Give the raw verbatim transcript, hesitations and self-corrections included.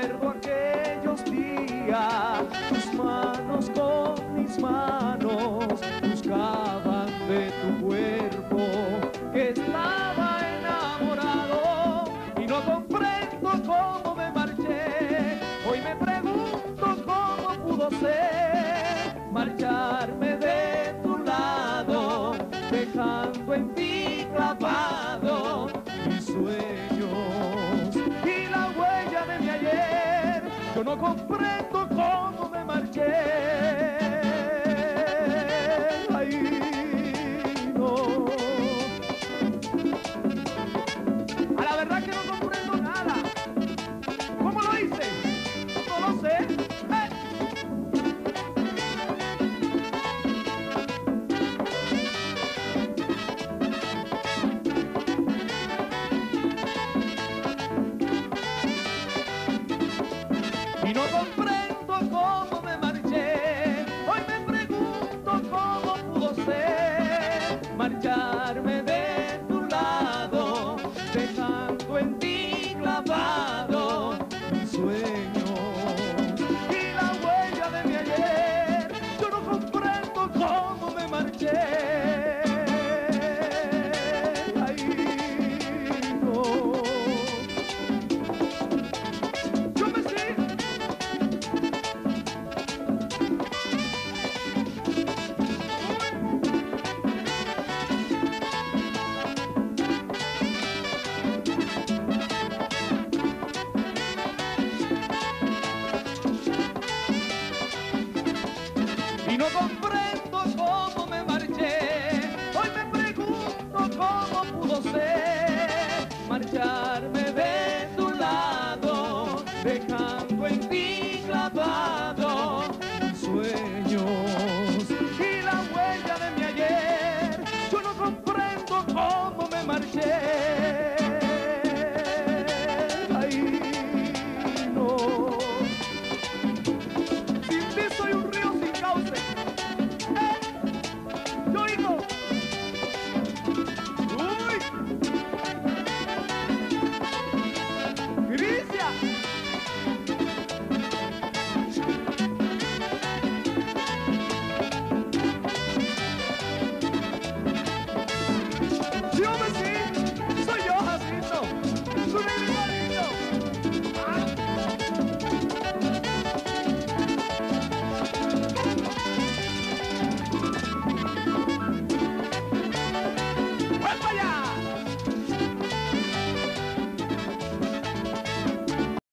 recuerdo aquellos días, tus manos con mis manos buscaban de tu cuerpo, que estaba enamorado y no comprendo cómo me marché. Hoy me pregunto cómo pudo ser marcharme de tu lado, dejando en ti clavado mis sueños y la huella de mi ayer. Yo no comprendo cómo me marché. Ay, no. A la verdad que no comprendo nada. ¿Cómo lo hice? No lo sé. ¡Eh! Y no comprendo cómo me marché. Hoy me pregunto cómo pudo ser marcharme de tu lado, dejando en ti clavado mis sueños y la huella de mi ayer. Yo no comprendo cómo me marché. Ay, no. Yo me sigo. Y no comprendo cómo me marché. Hoy me pregunto cómo pudo ser marcharme de tu lado, dejando en ti